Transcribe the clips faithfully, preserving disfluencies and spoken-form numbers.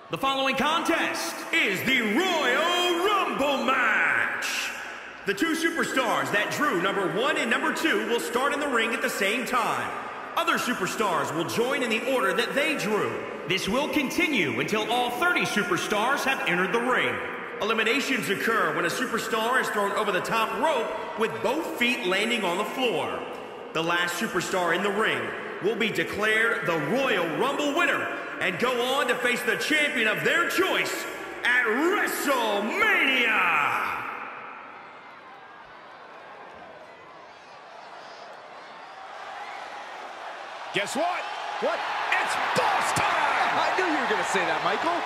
The following contest is the Royal Rumble match. The two superstars that drew number one and number two will start in the ring at the same time. Other superstars will join in the order that they drew. This will continue until all thirty superstars have entered the ring. Eliminations occur when a superstar is thrown over the top rope with both feet landing on the floor. The last superstar in the ring will be declared the Royal Rumble winner and go on to face the champion of their choice at WrestleMania! Guess what? What? It's boss time! I knew you were going to say that, Michael.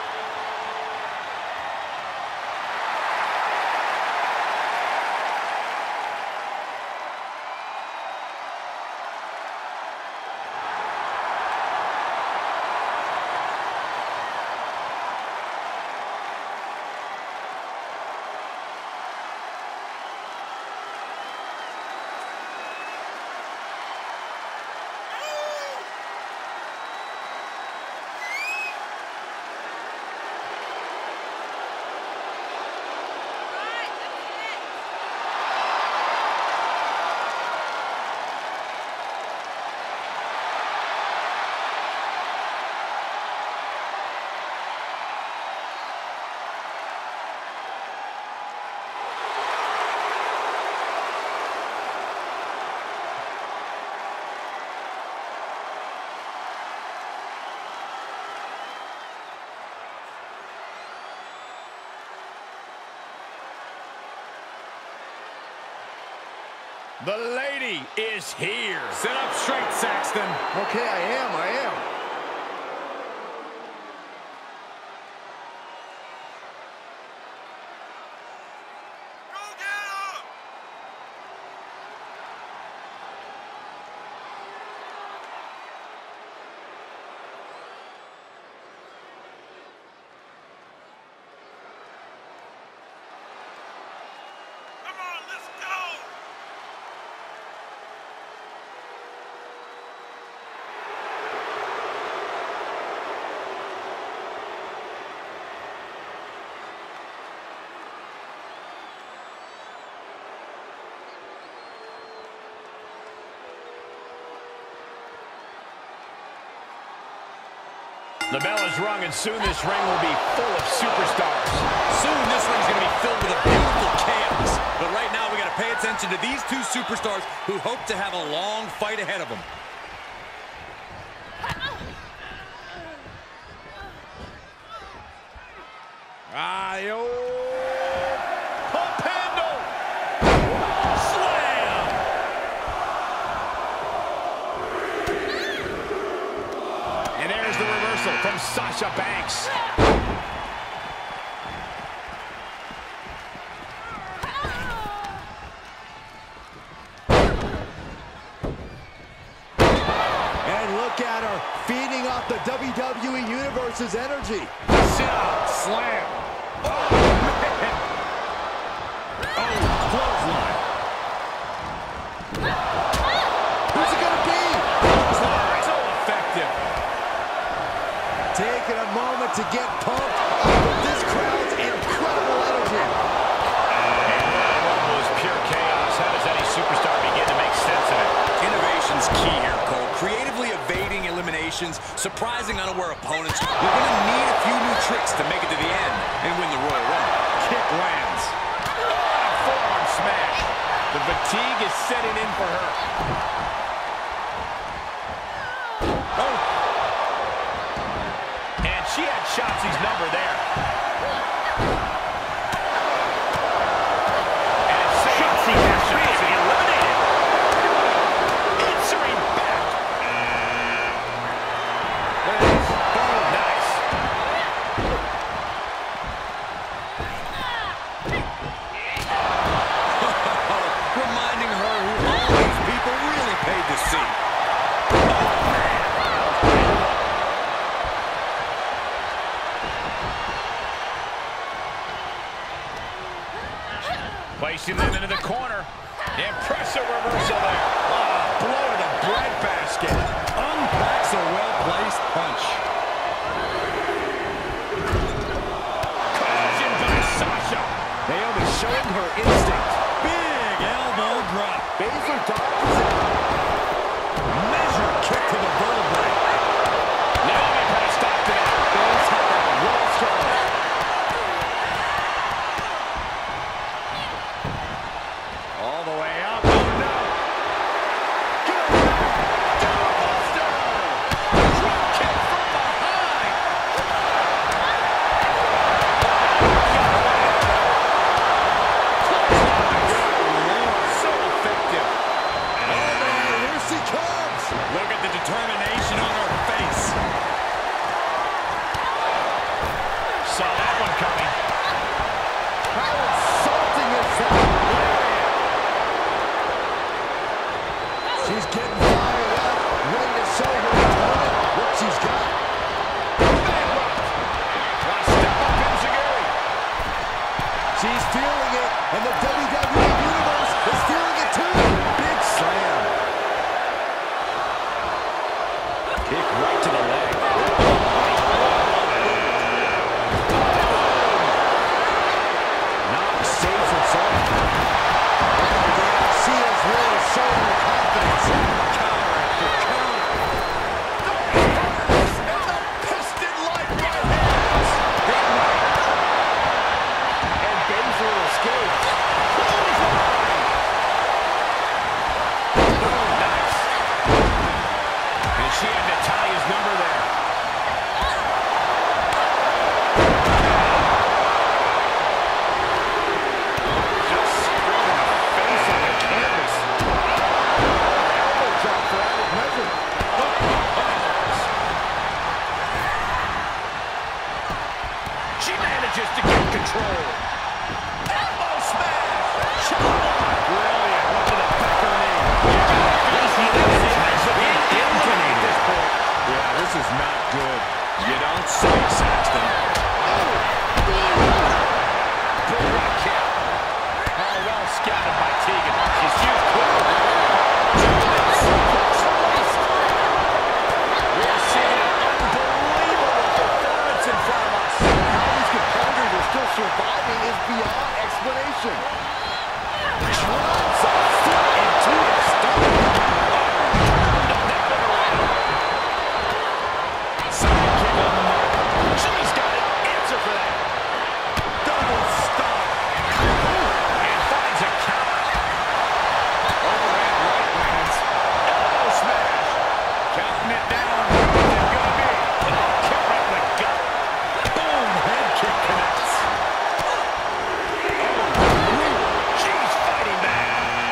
The lady is here. Sit up straight, Saxton. Okay, I am, I am. The bell is rung, and soon this ring will be full of superstars. Soon this ring's going to be filled with a beautiful chaos. But right now, we got to pay attention to these two superstars who hope to have a long fight ahead of them. Ayo. Pump handle. Slam. And there's the reversal from Sasha Banks. And look at her, feeding off the W W E Universe's energy. Sit up, slam. Oh, man. Oh, clothesline. Who's it gonna be? Clothesline, so effective. Taking a moment to get pumped off of this crowd's incredible energy. And that Rumble is pure chaos. How does any superstar begin to make sense of it? Innovation's key here, Cole. Creatively evading eliminations, surprising unaware opponents. You're going to need a few new tricks to make it to the end and win the Royal Rumble. Kick lands. Oh, forearm smash. The fatigue is setting in for her. Oh. And she had Shotzi's number there. And Shotzi has Shotzi eliminated. Answering back. There it is. Boom. Nice. Reminding her who all these people really paid to see. Placing them into the corner. Impressive reversal there. Oh, blow to the breadbasket. Unpacks a well-placed punch. Kick right to the leg. Knox saves and sold. See us really showing the confidence. Counter after counter. And the piston-like right hands. Big right. And Baszler escapes. Nice. And she had Natalya's number there. Just screwing the face on the canvas. Elbow drop for added measure. She manages to get control. Elbow smash. Brilliant. Look at the back of the knee. Yeah, this is not good. You don't say, Saxton. Bull rock kick. Oh, well scouted by Tegan. She's used quickly. Gentlemen, suplex released. We're seeing an unbelievable performance in front of us. How these competitors are still surviving is beyond explanation. Drops a foot into the stomach. Second kick on the mark. She's got an answer for that. Double stomp. And finds a counter. Overhand right lands. Elbow smash. Counting it down. What's it gonna be? Kick right in the gut. Boom. Head kick connects. She's fighting back.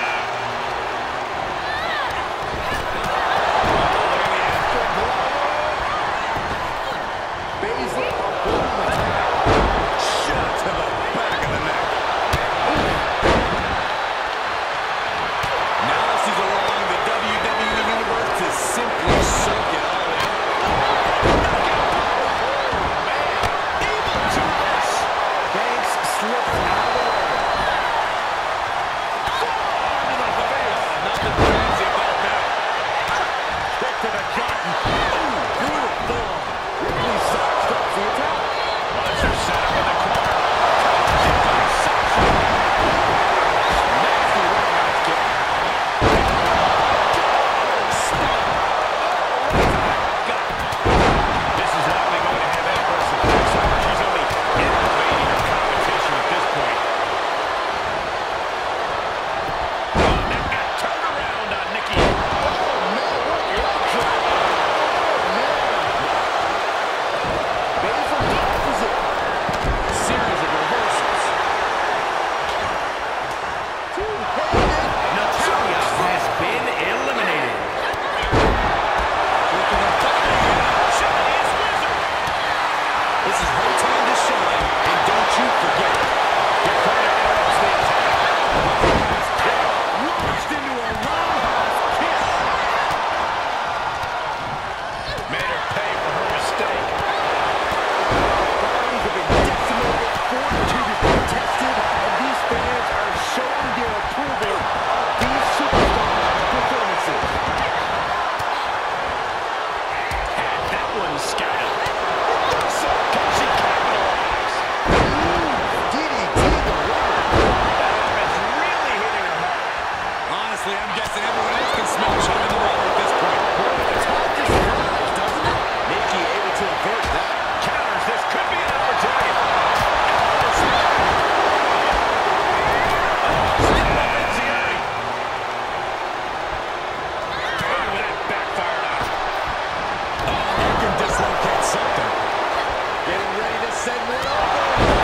Baszler avoiding attack. Shot to the back of the neck. Now she's allowing the W W E Universe to simply soak it all in. Man, able to this. Banks slips out of the way. Forearm to the face. Nothing fancy about that. Kick to the gut. Ooh, brutal form. Ripley sidesteps the attack. Watch her set up in the corner. Kick by Sasha. Nasty roundhouse kick. Stop. This is not only going to have adverse effects on her. She's only aggravating her competition at this point. Oh, that got turned around on Nikki. Oh, man, what leg drop. Oh, man. Baszler tosses it. Series of reversals. Two-handed. Natalya has been eliminated. Look at the body. Chinese Wizard. This is her time to shine, and don't you forget it. Get credit interrupts the attack. Launched into a roundhouse kick. Made her pay for her mistake. Bodies have been decimated, fortitude has been tested, and these fans are showing their approval of these superstars' performances. And that one scattered. So can she capitalize? D D T the winner. That arm is really hitting her hard. Honestly, I'm guessing everyone else can smell chum in the water at this point. It's hard to surprise, doesn't it? Nikki able to avert that. Counters. This could be an opportunity. Elbow smash. Oh, step up Enziari. Oh, that backfired on her. Oh, you can dislocate something. Getting ready to send one over.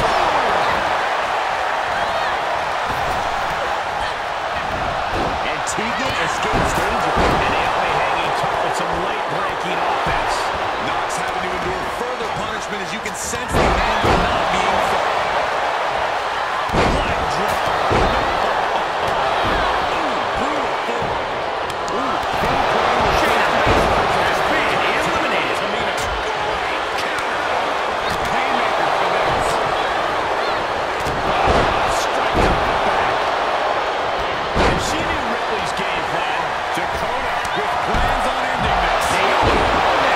And Tegan escapes danger. And Naomi hanging tough with some late-breaking offense. Knox having to endure further punishment as you can sense the anger not being felt. Leg drop. Ooh, brutal form. Ooh, Shayna Baszler has been eliminated. Tamina, great counter. Haymaker for this. Oh, strike to the back. And she knew Ripley's game plan. Dakota with plans on ending this. Naomi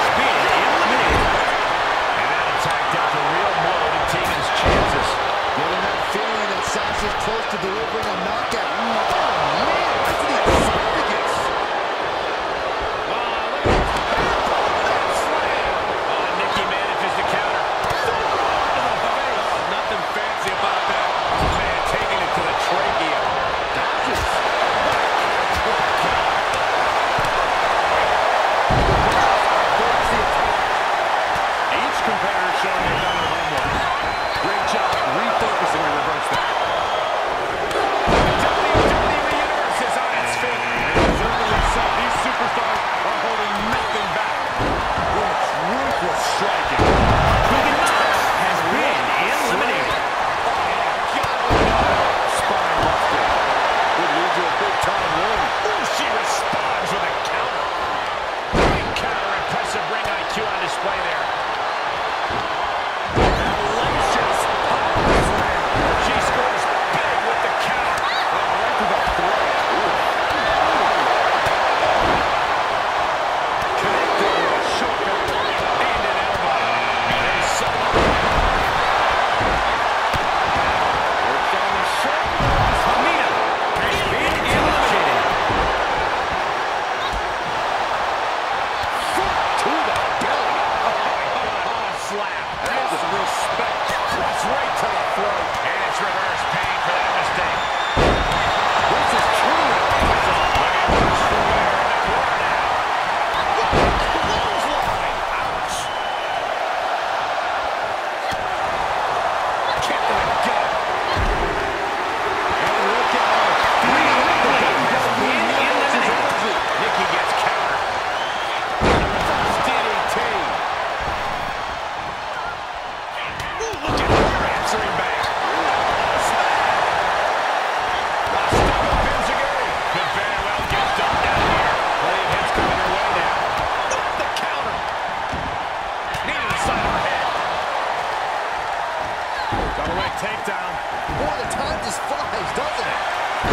takedown. Boy, the time just flies, doesn't it?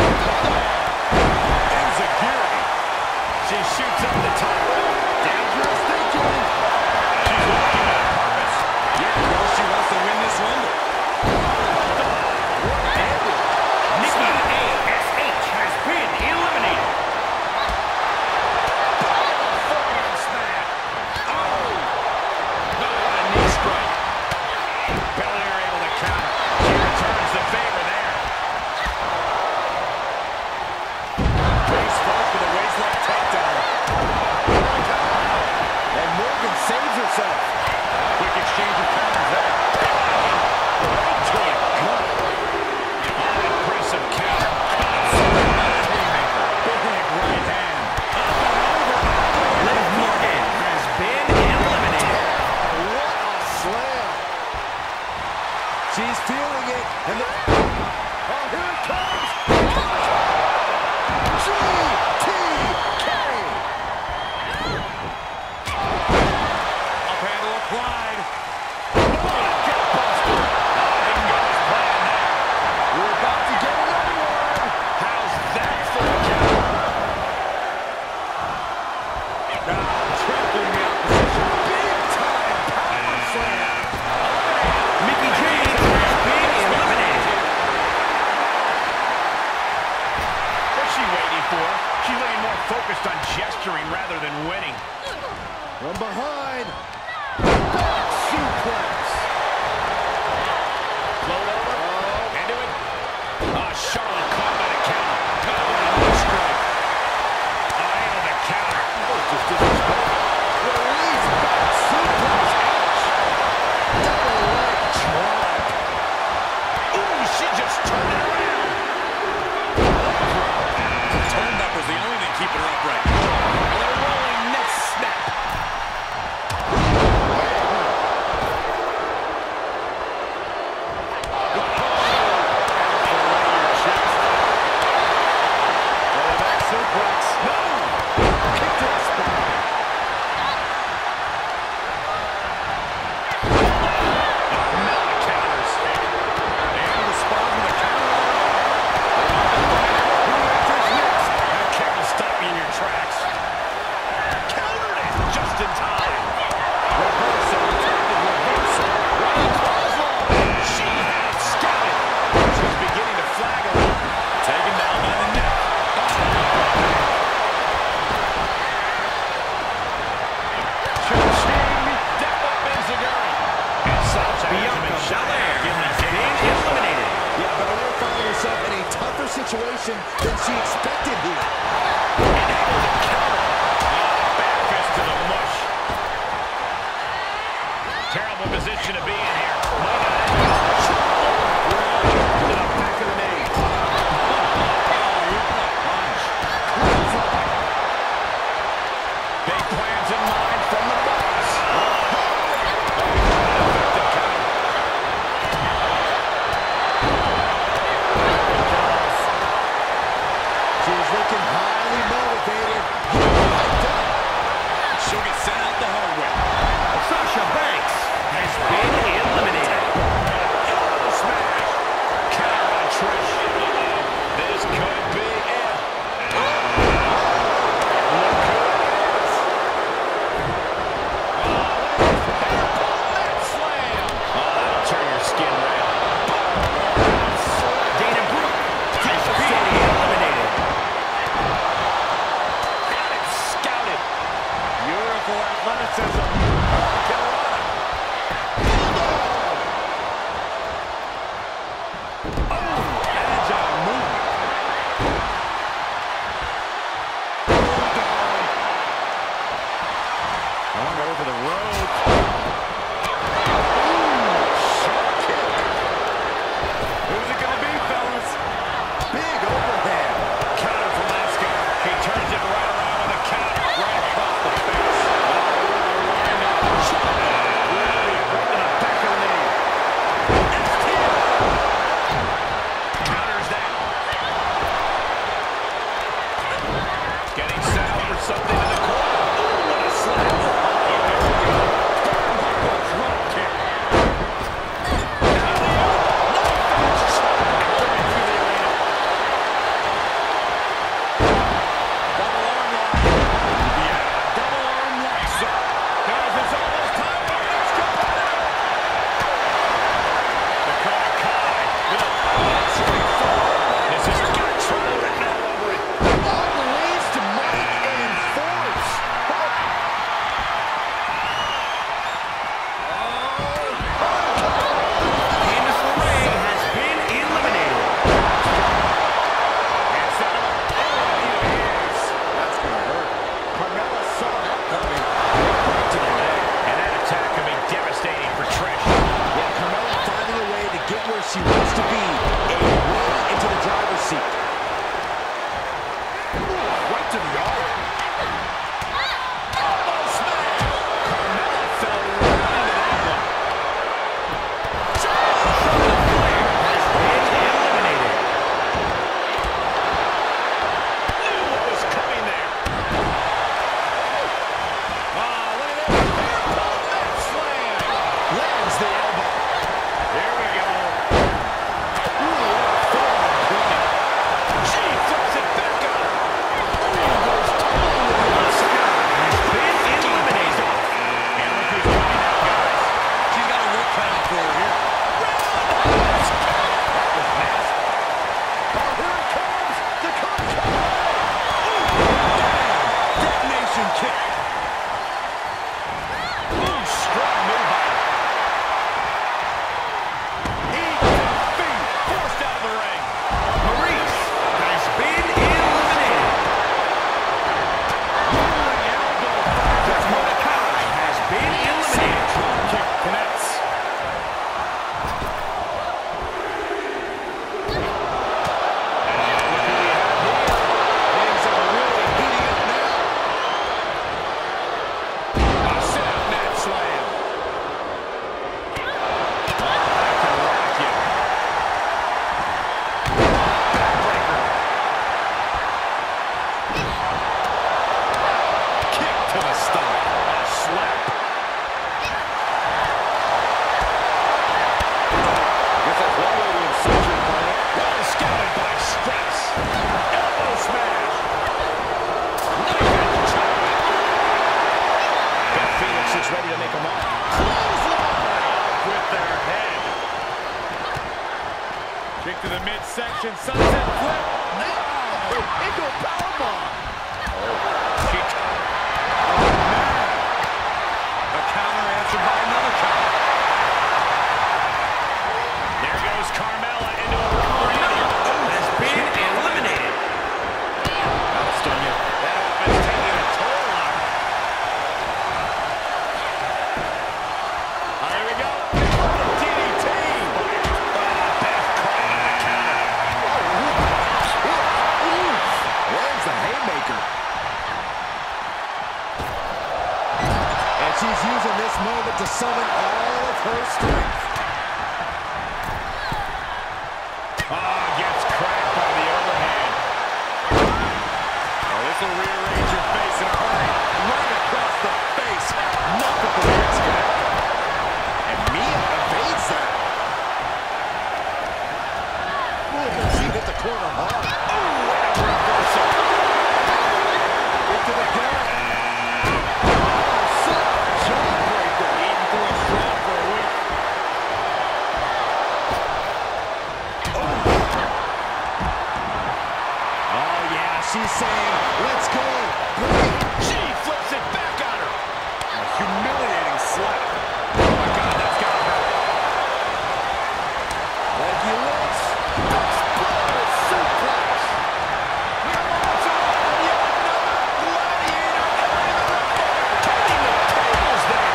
Enziguri. She shoots up the top rope. Dangerous thinking. She's walking on purpose. Yeah, girl, she wants to win this Rumble. Nikki A S H has been eliminated. Forearm smash. Oh! No, what a knee strike. Belair able to counter. She returns the favor there. Face first with a waistlock takedown. And Morgan saves herself. Quick exchange of counters there. Right to the gut. Impressive counter. Big right hand. Liv Morgan has been eliminated. What a slam. She's feeling it. And the... Oh, here it comes. G T K. Up handle applied. Oh, gut buster. Didn't go as planned there. We're about to get another one. How's that for a counter? Ah, trampling the opposition. Big time power slam. Mickie James has been eliminated. What's she waiting for? She's looking more focused on gesturing rather than winning. From behind. Back suplex. Float over. Into it. Oh, Charlotte caught by the counter. Oh, what a knee strike. Oh, into the counter. Oh, just disrespectful. Release back suplex. Ouch. Double leg drop. Ooh, she just turned it around. Turnbuckle's the only thing keeping her upright. And a rolling neck snap. Situation than she expected here. Able to counter. Oh, back fist to the mush. Terrible position to be in here. Might not end well. To the back of the knee. Oh, what a punch. Big plans in mind from the boss. Effective counter. She's looking highly motivated. She'll get sent out the hard way. Sasha Banks has been eliminated. strong move by him. Eat defeat. Forced out of the ring. Maurice has been eliminated. Just Mordecai has been eliminated. Drop kick connects. Ready to make a mark. With their head. Kick to the midsection. Sunset flip. No! Into a powerbomb. Oh, kick. Oh, man. A counter answered by another counter. There goes Carmella into a Carmella has been eliminated. That'll stun you. That offense taking a toll on her. Here we go. D D T. Ah, Beth caught on the counter. There's the haymaker. And she's using this moment to summon all of her strength. Ah, gets cracked by the overhand. Oh, this will rearrange your face in a hurry. Right across the face. Multiple hits connect. And Mia evades that. Ooh, she hit the corner hard. Oh, and a reversal. Into the gut. Oh, sick jawbreaker. Eating through a straw for a week. Oh, yeah, she's saying, let's go. Bring it. She flips it back on her. A humiliating slap. Oh, my God, that's got to hurt. Leggy lips. Explosive suplex. We're marching on yet another gladiator entering the ring. Turning the tables there.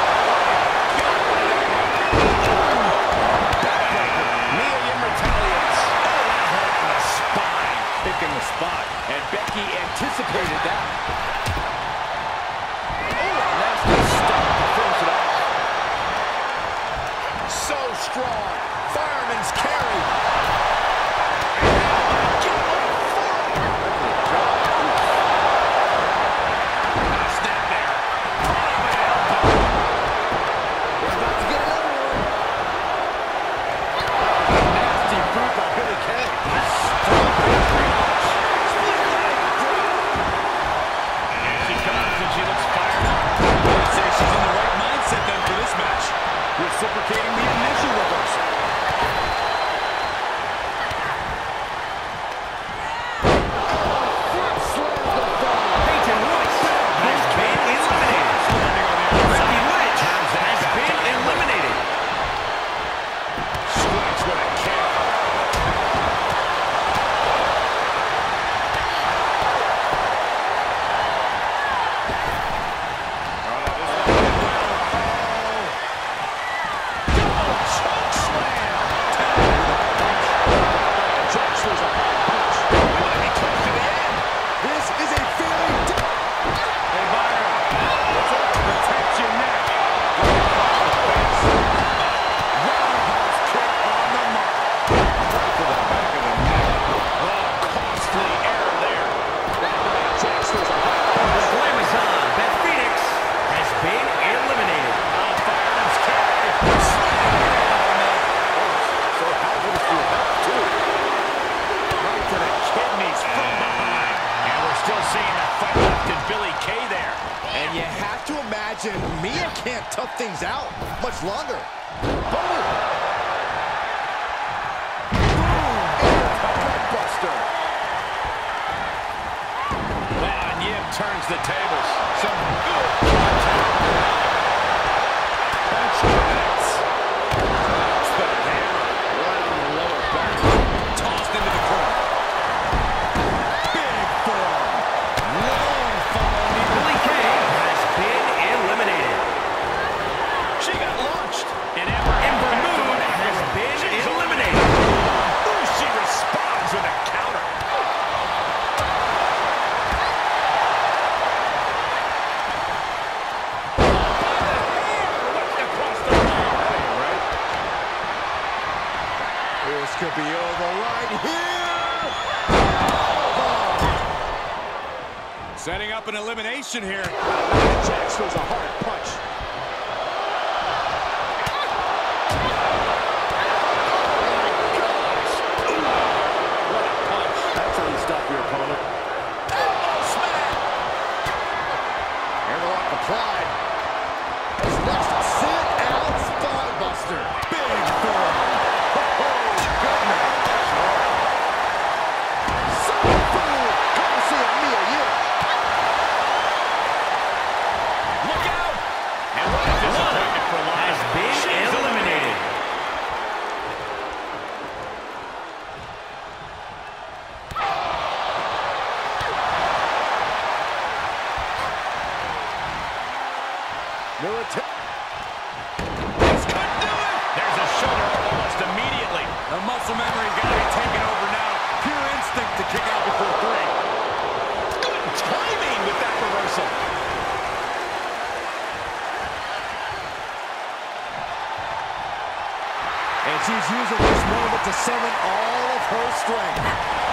Backbreaker. Mia Yim retaliates. Oh, that hurt in the spine. Picking the spot. And Becky anticipated that. Oh, a nasty stop to finish it off. So strong. Fireman's carry. Snap there. We're about to get another one. Nasty fruit by Billy Kay. And she comes and she looks fired up. I'd say she's in the right mindset then for this match. Reciprocating the initial reversal. Peyton Royce has been eliminated. Becky Lynch has been eliminated. Strikes with a kick. The Glamazon, Beth Phoenix, has been eliminated. So hazardous to your health, too. Right to the kidneys from behind. And we're still seeing that fight left in Billy Kay there. And you have to imagine Mia can't tough things out much longer. Boom! Buster. And Yim turns the tables. Some good contact. could be over right here. Oh. Setting up an elimination here. Jax throws a hard punch. Stop your opponent. Elbow smack. Airlock applied. This next sit out spinebuster. Big throw. Oh, goodness. Super food. Come to see a Mia Yim. Look out. And what a disappointment for Lana. Has been She's eliminated. Military. This could do it. There's a shoulder up almost immediately. The muscle memory's got to be taken over now. Pure instinct to kick out before three. Good timing with that reversal. And she's using this moment to summon all of her strength.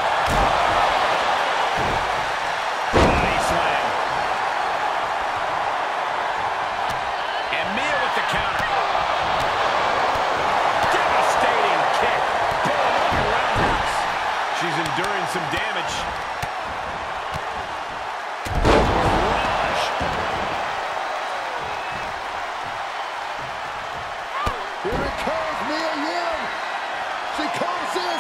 Body slam. And Mia with the counter. Devastating kick. Pulling on the roundhouse. She's enduring some damage. Barrage. Here it comes, Mia Yim. She calls this.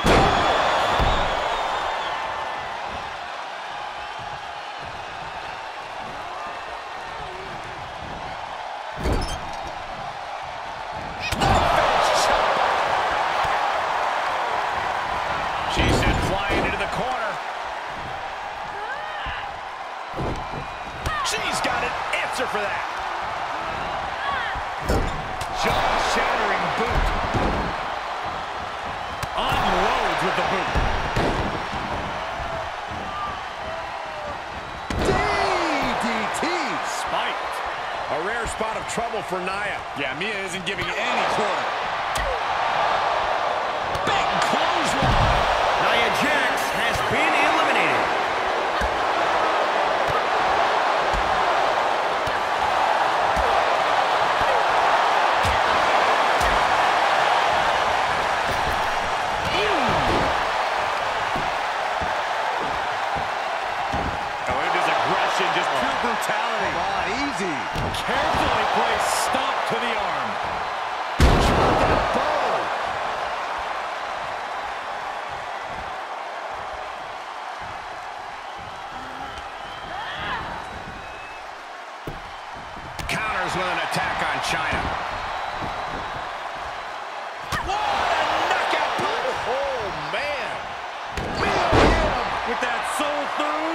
She sent flying into the corner. She's got an answer for that. Jaw-shattering boot. Unloads with the boot. D D T. Spiked. A rare spot of trouble for Nia. Yeah, Mia isn't giving any quarter. Big clothesline. Nia Jax has been eliminated. Oh, it is aggression, just pure brutality. Come on, easy. Carefully placed stomp to the arm. That bow. Counters with an attack on China. What a knockout punch! Oh, man. With that soul food.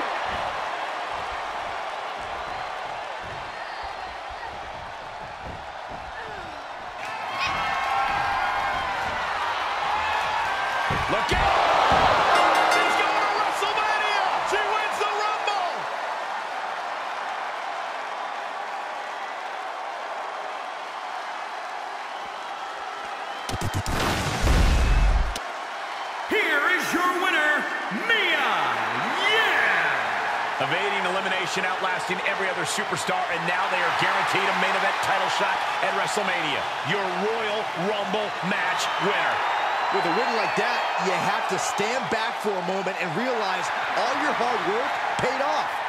Look out! She's going to WrestleMania! She wins the Rumble! Here is your winner, Mia Yim. Evading elimination, outlasting every other superstar, and now they are guaranteed a main event title shot at WrestleMania. Your Royal Rumble match winner. With a win like that, you have to stand back for a moment and realize all your hard work paid off.